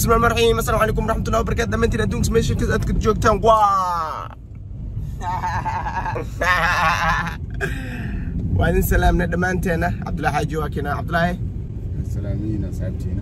بسم الله الرحمن الرحيم. السلام عليكم ورحمة الله وبركاته. دمنتين أدونك سميشن كذا أتكد جوكتان وعليكم السلام ندمانتنا عبد الله حاجي واكينا عبد الله سلامينا صاحبتينا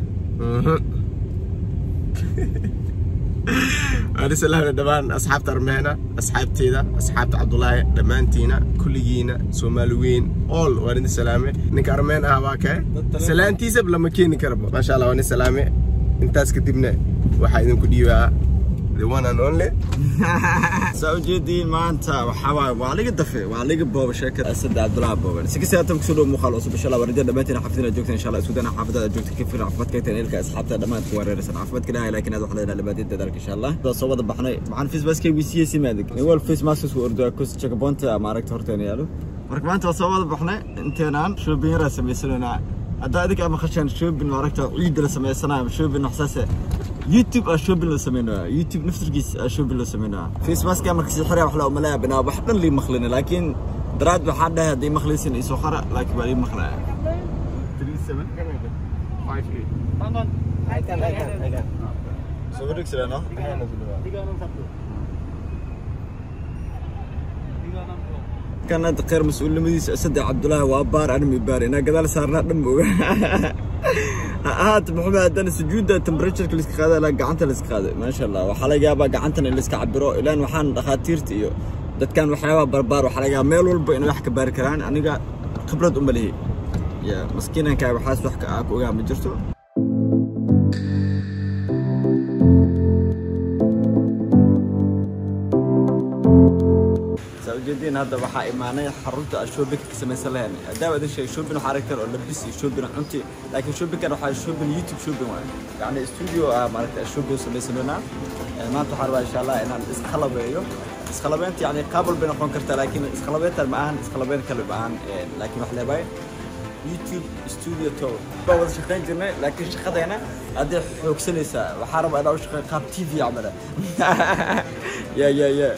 وعليكم السلام ندمان أصحاب ترمينا أصحاب تيدا أصحاب عبد الله دمانتينا كلينا سومالوين أول وعليكم السلام نك أرمينا هواك سلامتي سب لما كين كربو ما شاء الله وعليكم السلام انتاس كتبنا وحايدين كديوا the one and only سوجدين ما أنت وحواي وعليك الدفع وعليك بابا شركة أسد عبد الله بابا سكسياتهم كسلوا مخلص إن شاء الله ورجال دمتنا حفظنا جوكتنا إن شاء الله سودنا حفظنا جوكتنا كيف عفت كيتنا إلك أصحابنا دمات وريرس عفت كده لكن هذا حدا اللي بديت ذلك إن شاء الله ده صوت بحنا معنا فيس بس كي بي سي سي مادك هو الفيس ماسوس وردوا كوس تشيك بونت معركة هورتاني يالو مركب أنت صوت بحنا أنتنا شو بين رسم يسلونا أدائك أما خشان شو بين معركة عيد رسم يسنا شو بين حساسة يوتيوب أشوف اللي سميناه يوتيوب نفس القيس أشوف اللي سميناه فيس ماسك مركز الحرية وحلا وملاعب بنا بحنا اللي مخلنا لكن دراد بحدا هذه مخلصين يسوخرة لكن بالي مخلنا 37 58 سوبرك سلنا كانت غير مسؤول لمديس أسد عبد الله وأبار أنا مباري أنا قدال صارنا دمو هات محمد أنا سجودة تمبريتشر كل إسكاده لا قعنت الإسكاده ما شاء الله وحلاقة بقى قعنتنا الإسكعبرو إلى وحان خاطيرتي ده كان وحياة بربار وحلاقة ميل والبا إنه يحكي باركران أنا قا خبرة أمله يا مسكينة كاي وحاس وحكي أكو يا مجرته جدين هذا وحا إيماني حررت أشوبك كسمة سلامي دائما هذا الشيء شوبين وحركة ولا بس شوبين حنتي لكن شوبين كانوا حاجة شوبين يوتيوب شوبين يعني استوديو مالك أشوبه سمة سلونا ما تحرر إن شاء الله إن الإسخلبيو إسخلبينت يعني قابل بين قنكرت لكن إسخلبينت المعان إسخلبين كله معان لكن وحلا باي يوتيوب استوديو تو بعض شقين جرنا لكن شقة هنا هذا حوكسنيسا وحارب أنا وش قاب تي في عمله يا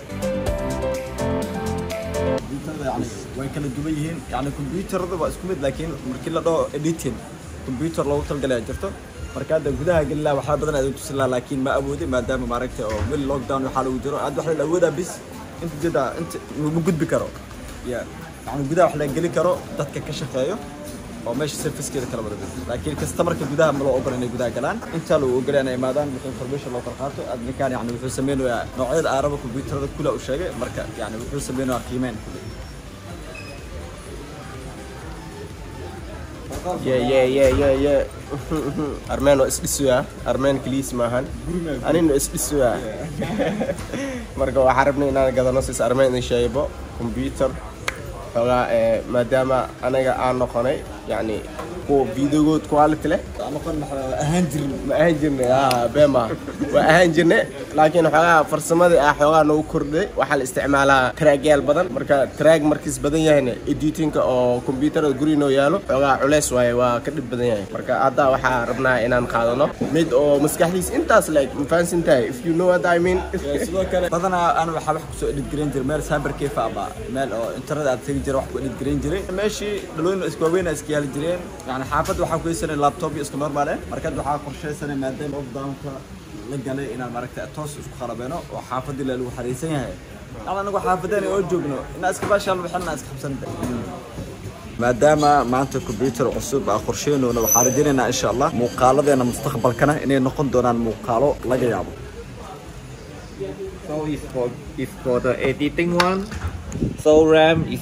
يعني وين كانوا دبيين يعني كمبيوتر هذا بس كمد لكن مركل له إديتين كمبيوتر لو تلقى له جرته مركز جودها قل له وحاب بدنا أدو تسلا لكن ما أبودي ما دام معركته أو من لوك داون وحاله وجرو عاد واحد الأودا بس أنت جدا أنت موجود بكرو يعني جودها واحد قلي كرو دتك كشف أيوه أو ماشي سيرفيس كده كلام لكن كاستمر كجودها ملو أوبر إنه جودها كلام أنت لو قلنا مادام مثل فربيش الله فرقاته أدنى كان يعني مثل سمينه نوعية العرب كمبيوتر هذا كله أشياء مركز يعني مثل سمينه قيمين يا أرمان وإسبسويا أرمان كليس ماهن أنا إنه إسبسويا مركو حاربني أنا قدر نصيص أرمان شايبه كمبيوتر فلا ما دام أنا قناي يعني كو فيديو كواليتي له أنا قلنا أهنجرني بما وأهنجرني لكن حقا فرسمة حقا نو كردي وحال استعمالها تراجيال بدن مركا تراج مركز بدن يعني إديتينك أو كمبيوتر جرينو يالو حقا عليس واي وكذب بدن يعني مركا هذا وحا ربنا إن نقادنا ميد أو مسكحليس أنت أصلك مفانس أنت if you know what I mean بدن أنا بحب سو إديت جرينجر مال سايبر كيف أبا مال أو إنترنت أتجر واحد إديت جرينجر ماشي دلون إسكوبين إسكيال جرين يعني حافظ وحا كويسن اللابتوب يسكو نورمال مركز وحا قرشيسن مادام اوف داونka la galay inaan maragta toos isku kharabeeno oo xaafadii la lagu xariisan yahay anagu xaafadana oo joogno inaa iska baashaan waxna iska xabsanada maadaama maanta computer cusub aan qorsheynayno waxaan rajaynaynaa insha Allah muuqaaladeena mustaqbalkana inay noqon doonaan muuqaalo laga yaabo so is for the editing one so RAM is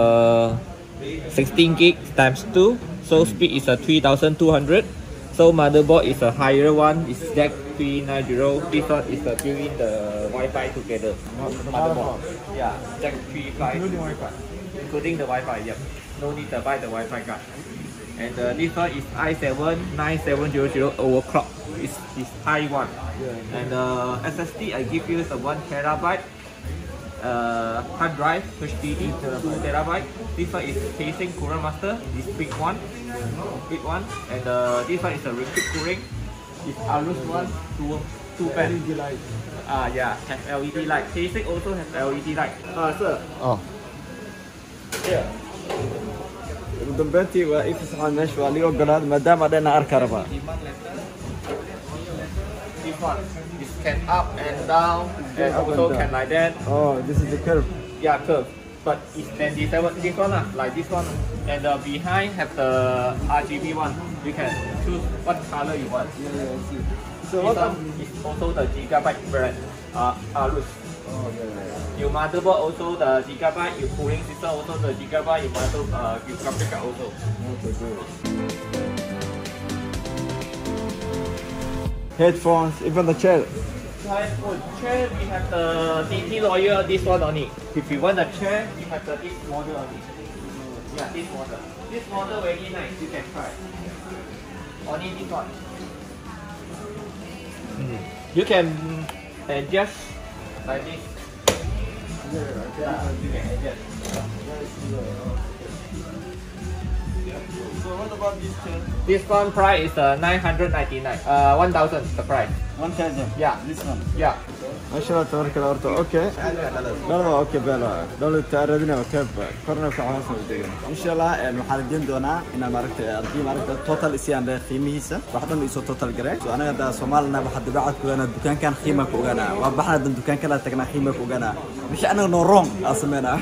16 gig times 2 so speed is a 3200 so motherboard is a higher one is Jack 390 this one is built in the Wi-Fi together motherboard yeah Jack 3.5 including the Wi-Fi yep no need to buy the Wi-Fi card and this one is i7 9700 overclock is high one and SSD I give you the 1 terabyte hard drive HDD 2 terabyte. This one is casing Cooler Master. This big one, and this one is a liquid cooling. This Alus one, two pen. LED light. Yeah, has LED light. Casing also has LED light. Sir. Oh. Yeah. dambeyntii waa ifsaxan meesha waa liyo galaad maadaama dheena arka raba one. It can up and down, and up and also down. can like that. Oh, this is the curve. Yeah, curve. But it's then this one like this one. And behind have the RGB one. You can choose what color you want. Yeah, I see. So So what? is also the Gigabyte brand. Aorus. Oh, yeah. Your motherboard also the Gigabyte. Your cooling system also the Gigabyte. Your your graphic card also. Okay, good. Headphones, even the chair. For chair, we have the DT Lawyer, this one only. If you want a chair, you have the this model only. Yeah, this model. This model very nice, you can try. Only this one. You can adjust like this. Yeah, you can adjust. So what about this chair? This one price is 999. 1,000 the price. 1,000. Yeah. This one. Yeah. ما شاء الله تبارك الله أرتو. أوكي. لا لا أوكي بلا. دولة تعرضنا وكيف كورنا في عواصم الدنيا. إن شاء الله المحلدين دونا إن ماركت أرضي ماركت توتال إسيان ده خيميسة. واحدة من إسو توتال جريك. وأنا ده صومالنا بحد بعد كلنا الدكان كان خيمة كوجنا. وبحنا الدكان كلا تكنا خيمة كوجنا. مش أنا نورون أصلا.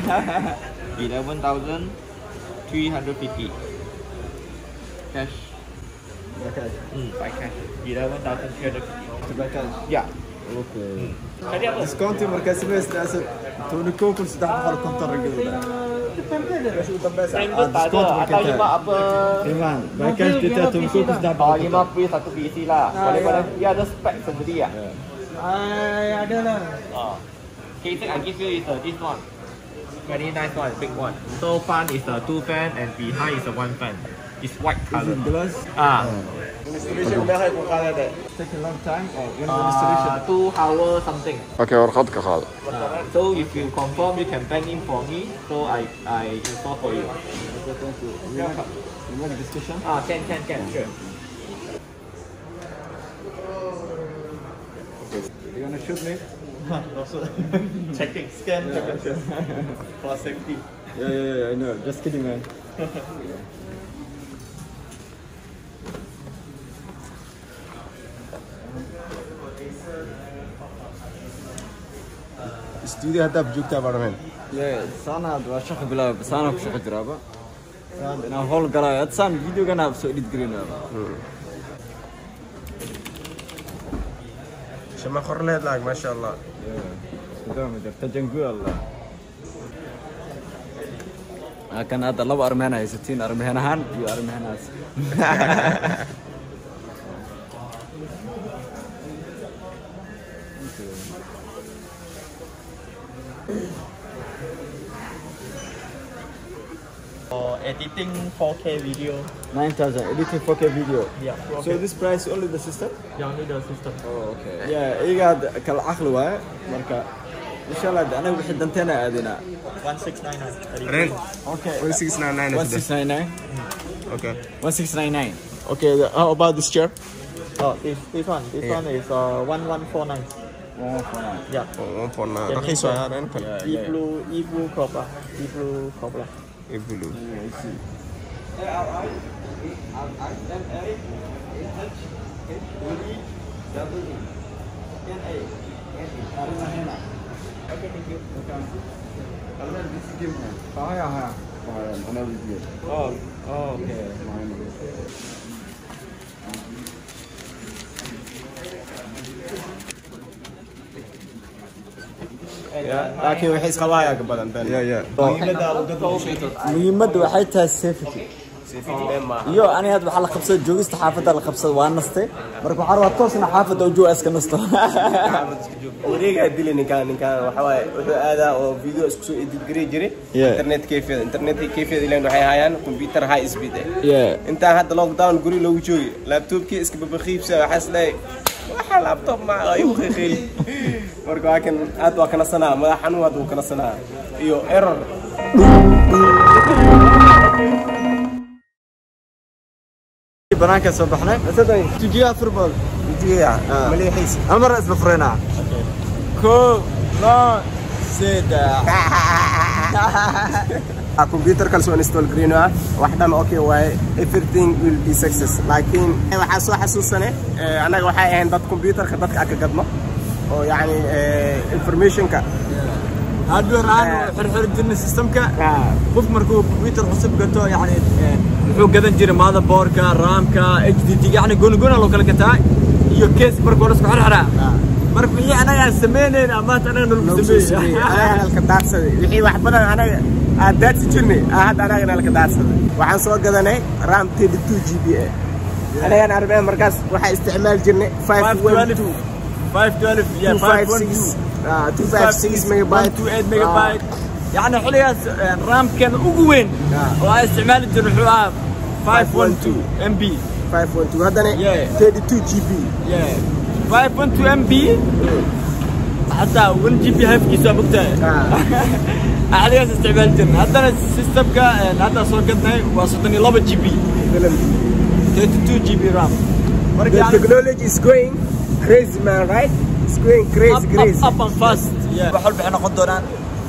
11,350. Cash. Okay. By cash. 11,350. تبقى. Yeah. أوكي. Tadi apa? ديسكونتي مركز بس لازم تونيكو كل سدح بحال كونتر رجل. Member tak ada. Atau lima apa? Iman, baikkan kita tunggu kita dah Oh, 5 free 1 PC lah. Boleh dia ada spek sendiri ya? Ada lah. Oh. Casing I give you is this one. Very nice one, big one. So fan is 2 fan and behind is 1 fan. It's white color. glass. Ah. Installation meeqa ku qaadada? Take a long time or installation. 2 hours something. اوكي ورقتك خالد. So if you confirm, you can bank in for me. So I install for you. You want discussion? Can, sure. You wanna shoot me? Checking, scan, for safety. Yeah, I know. Just kidding, man. Studio hadda joogtaa barman. Yeah, sana waa shaqo bilaab, sana ku shaqo jiraaba. Sana ina hawl galay, ad san video gana soo edit gareynaa. Shama khorleed laag ma sha Allah. Sidoo jirta jangu Allah. Akan hada laba armaan ay 60 armaanahan iyo armaanaas. For editing 4K video. 9,000 editing 4K video. Yeah. So this price only the system? Yeah, only the system. Oh, okay. Yeah, iga kala aqli waay marka insha Allah anaga wixii danteena aadina. 1699. Rent Okay. 1699. 1699. Okay. 1699. Okay, how about this chair? Oh, this one. This one is 1149. Yeah. Oh, for now. Okay, so I rent. E-blue crop lah. E-blue crop lah. Blue. Oh, okay. laakiin waxay iska waayaga badan ben muhiimadda waxay tahay safety iyo aniga hadda waxaa la qabsaday joogista xaafadda la qabsaday waa nastay marka waxaa rabaa toosna xaafadda oo jooga iska nasto wareega dili ninkaan waxa waaye wuxuu aadaa oo video isku soo edit gareey jiray internetka kayfiyada ilaan waxay hayaan computer high speed intaan hadda lockdown guri loogu joogi laptopkii iska babakhiibsa waxaas leeyahay waxa laptop ma ay u qiiqil marka laakiin aad waa kana sanaa madax xanuun aad uu kana sanaa iyo error banaanka soo baxnay asaday tujiya football tujiya maleexis amar isla fureenaa ko la seda computer kalsoon install green waxdan okay way everything will be success laakiin waxa soo xasuusane anaga waxa ahayn dad computerka dadka ka gadno oo yani informationka hardware aan xirxir jirnay systemka qof markuu computer cusub gato yani wuxuu gadan jiray motherboardka RAM-ka HDD yani goon loo kala gataa iyo case markuu la isku xirxiraa marka wixii anaga sameeyeen ama anaga noo sameeyay anaga ka daadsaday wixii wax badan anaga aadaadsi jirnay hadda anaga ka daadsaday waxaan soo gadanay RAM 32GB anaga arbeen markaas waxa isticmaal jirnay 512 512 256 megabyte 28 megabyte يعني حلياس رام كان أقوين واستعمال الجنوح 512 MB 512 هذا 32GB 512 MB حتى 1GB هاي في كيسة بقتها حلياس استعمال الجنوح هذا السيستم كان هذا صور قدنا وصلتني 11GB 32GB RAM The technology is going crazy man right? It's going crazy up and fast بحول بحنا قدران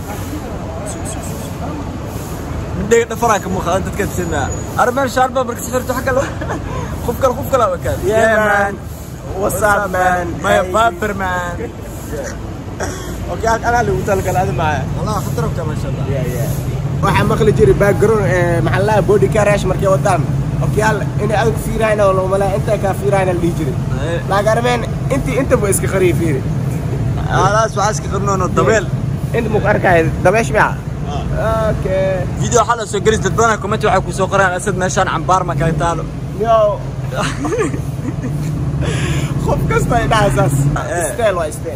دقيقة نفرك مخالفة تكتسنا أرمين شاربة برك سفرت حكى له خوفك لا وكان يا مان وصاب مان ما بابر مان اوكي انا اللي قلت لك هذا معايا والله خطرك ما شاء الله يا waxaa maqli jiray background maxallaha body carriage markay wadaan اوكي هلا inay aad fiirayna wala mala inta ka fiirayna li jiray la garmeen inta buu iska khariifiyay alaas waxa iska qarnoon dabeel inta muu arkay dabeesh miya اوكي فيديو حلقه soo galis dad badan comment waxa ku soo qoraan asad meeshan cambaar ma kala taalo yo خوف كستا يدعسس استيل واستيل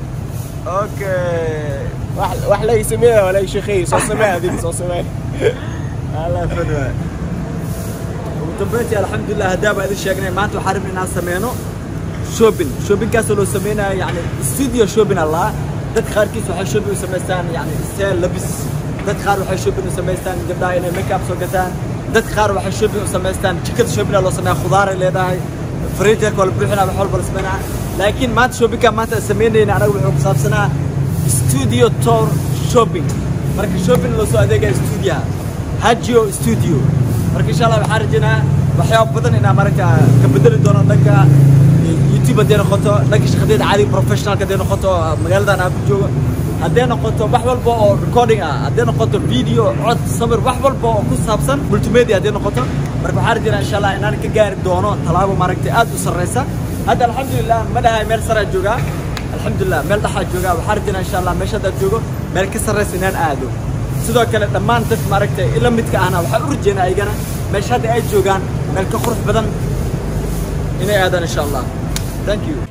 اوكي واحد لا يسميها ولا يشخي صو سماها هذيك صو سماها الله فنوان وطبيتي الحمد لله هداب هذا الشيء ما انتو حارب الناس سمينه شوبين كاسو لو سمينا يعني استوديو شوبين الله دد خاركيس waxay shoobin sameystaan yani seel labis dad qaar waxay shoobin sameystaan gabdhaha inay make up soo gataan dad qaar waxay shoobin sameystaan jikad shoobin loo sameeyaa khudaar leedahay فريدك ولا بروحنا بحول برسمنا لكن ما تشوبك ما تسميني أنا أقول لكم صابسنا استوديو تور شوبينج مرك شوبينج لو سو أديك استوديو هاجيو استوديو مرك إن شاء الله بحرجنا بحياة بدن إن مرك كبدل دونا لك يوتيوب دينا خطو لك شخديد عالي بروفيشنال كدينا خطو مجال ده أنا بجو هدينا خطو بحول بو ريكوردينج هدينا خطو فيديو عد صبر بحول بو كوس صابسن ملتيميديا هدينا خطو marka waxaan rajayna insha Allah inaan ka gaari doono talaabo maragtay aad u sareysa hada alxamdulillah madahay meel sare jooga alxamdulillah meel dhaxa jooga waxaan rajayna insha Allah meesha dad joogo meel ka sareysa inaan aado sidoo kale dhammaan dad maragtay ila midka ahna waxaan u rajaynaa ayagana meesha ay joogaan meel ka qurux badan inay aadaan insha Allah thank you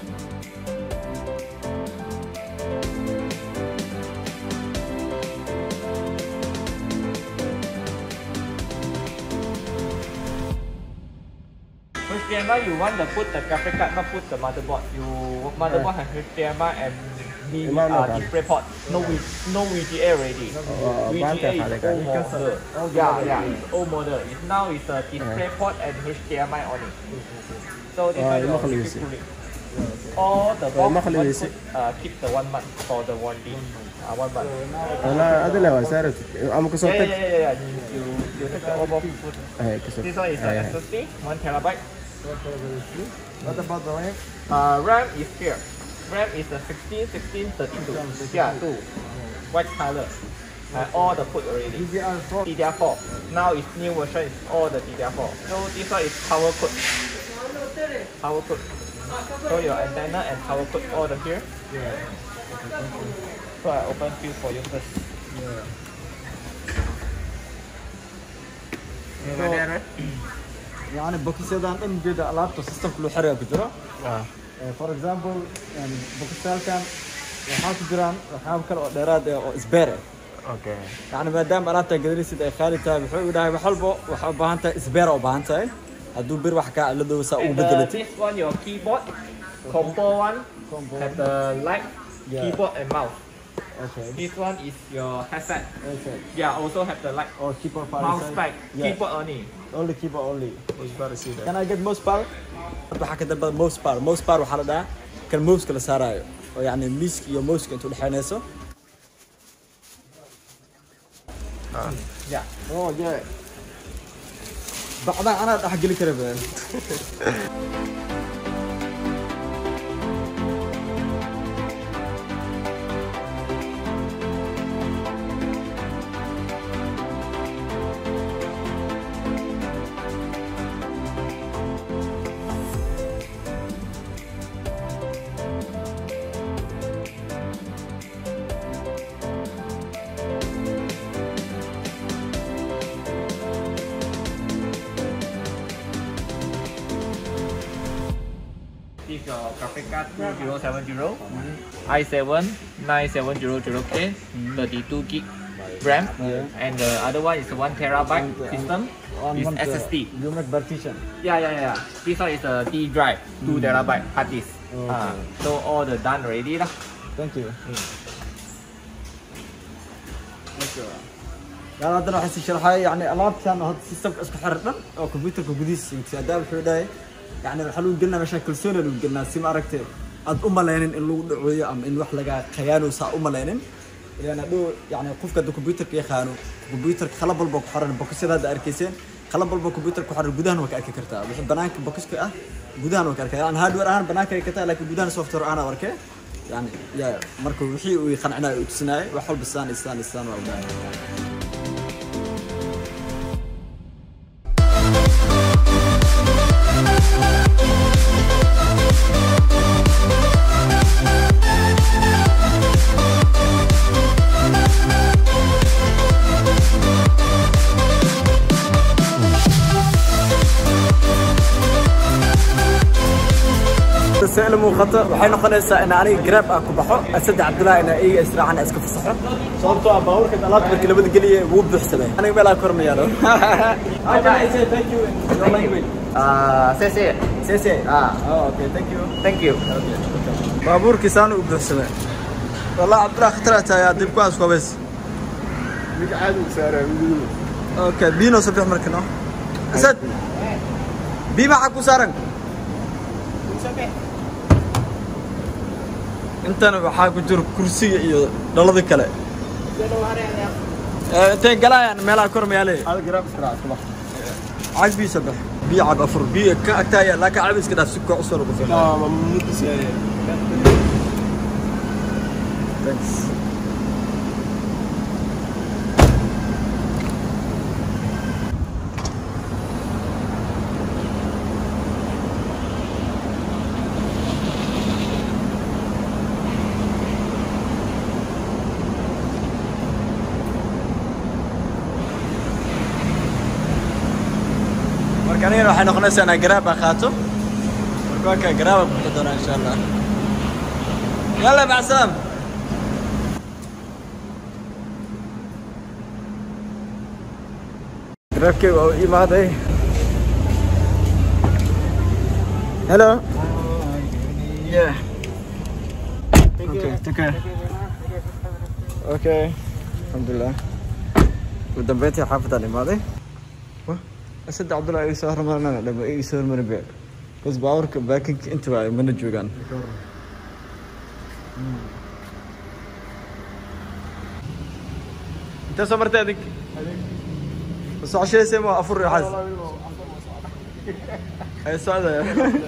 HDMI you want to put the graphic card, not put the motherboard. Motherboard has HDMI and display port. No VGA already. VGA is old model. Yeah, it's old model. Now it's a display port and HDMI on it. So this one you keep cooling. All the box keep the 1 month for the warranty. 1 month. أنا أدري لو سعره أنا كسرت. Yeah. You take the overall food. This one is the SSD, 1 terabyte. What about the RAM? RAM is here. RAM is the 16, 32. Yeah, 2. White color. All the put already. DDR4. Now it's new version. It's all the DDR4. So this one is power code. Power code. So your antenna and power code all the here. Yeah. So I open few for you first. يعني بوكسيدان إن جدا لابتوب سيستم كله حرق كجرا. For example يعني بوكسال كان وحاط جران وحاط كل دراد إسبارة. Okay. يعني ما دام أردت قدري سيد خالي تابع حلو ده بحلبه وحب هانتا إسبارة وبهانتا هدو بيروح كا اللي دو سأو بدلتي. This one your keyboard, combo one, have the light, keyboard and mouse. Okay. This one is your headset. Okay. Yeah, also have the light. Or keyboard Mouse back, keyboard only. Only keyboard only. Can I get mouse power? بحكي ده mouse power. Mouse power وحلا ده كان mouse كلا سارايو. يعني ميسك يو mouse كنتو الحينيسو. Yeah. Oh yeah. بعدها أنا راح أحكي لك ربع. This is your graphic card 2070, i7 9700K, 32 gig RAM, and the other one is 1 terabyte system. It's SSD. You make partition. Yeah. This one is a D drive, 2 terabyte hard disk. So all the done already lah. Thank you. يعني هذا راح يشرحها يعني ألعاب كان هذا السيستم اسمه حرنا أو كمبيوتر كجديس يتعدل في ده يعني الحلو قلنا مشاكل سنة اللي قلنا سيما ركتة أد لينين إنه دعوية أم إنه واحد لقى خيانة وسا لينين يعني دو يعني قف كده كمبيوتر كي خانو كمبيوتر خلب البوك حرنا بوكس هذا أركيسين خلب البوك كمبيوتر كحرنا جودان وكأك كرتا بس بناك بوكس كأ جودان وكأك يعني هاردوير أنا بناك كرتا لكن جودان سوفت وير أنا وركه يعني يا مركو وحي ويخنعنا وتسناي وحول بالسان وأبدا السؤال مو خطأ وحين قلنا إن أنا جراب أكو بحر أسد عبد الله إن أي إسرع عن أسكف الصحراء صورته أباور كده لا تبكي لو بدك لي وب بحسبه أنا بلا كرم يا له thank you your language سي okay thank you بابور كيسان وب بحسبه والله عبد الله خطرتها يا ديب كواس كويس مش عادي سعره اوكي بينو صبيح مركنا أسد بي معك وسارن intana waxaa ku jiro kursiga iyo dhalada kale intee galayaan meelaha kormeelay hal gram israa subax عاد بي سبح بي عب أفر بي كأكتايا لكن عبيس كده سكوا عصر وقفل ممنوع سيء thanks مركانين راح نقنص أنا قراب أخاته مركوك قراب بقدرنا إن شاء الله يلا مع السلامة قرابك وإيمادي hello yeah okay take care okay الحمد لله ودبيتي حافظ على إيمادي أسد عبد الله يسهر مرنا لما يسهر من بيع بس باورك باكينج أنت من الجوجان أنت صبرت هذيك بس عشان سيما أفر حز أي سعادة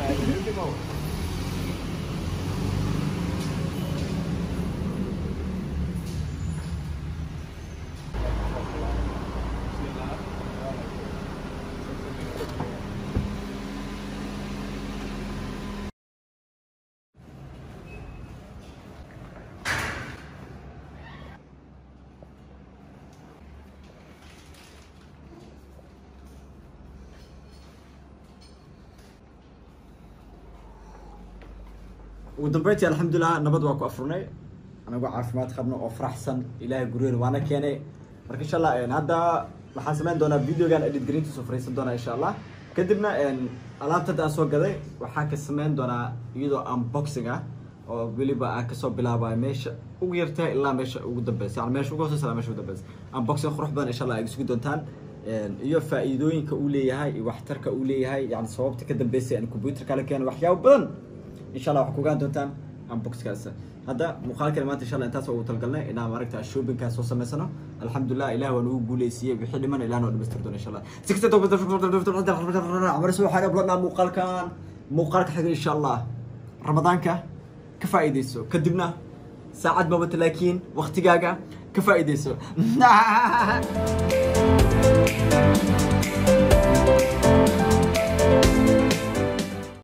ودبيتي الحمد لله نبض واكو أفرني أنا أقول عافمات خبنا وأفرح سن إلهي قرير وأنا كياني مرك إن شاء الله يعني هذا محاسبين دونا فيديو كان إديت جرين تسوفريس دونا إن شاء الله كدبنا إن ألعاب تدا أسوق كذا وحاك السمين دونا يدو أنبوكسينغ أو بيلي بقى كسب بلا باي مش وغيرته إلا مش ودبس يعني مش وقصص لا مش ودبس أنبوكسينغ خروح بدن إن شاء الله يجسوا دونتان iyo faa'iidooyinka uu leeyahay iyo waxtarka uu leeyahay yani sababta ka dambeysay in computer kale keen waxyaabo badan insha Allah wax ku gaan doontaan unbox kaas hada muuqaalkan maanta insha Allah intaas oo talgalnay inaan maaragta shopping kaas soo sameysano alxamdulillah ilaahay waa nagu guuleysiyay wixii dhiman ilaahna oo dhameystir doona insha Allah sikasta amar soo xareeb lana muuqaalka xiga insha Allah ramadaanka ka faa'iideyso kadibna saacad ma wata laakiin waqtigaaga ka faa'iideyso